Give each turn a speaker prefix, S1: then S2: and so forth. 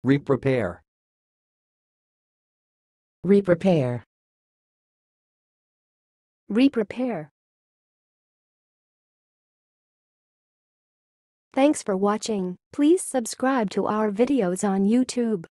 S1: Reprepare.
S2: Reprepare.
S3: Reprepare. Thanks for watching. Please subscribe to our videos on YouTube.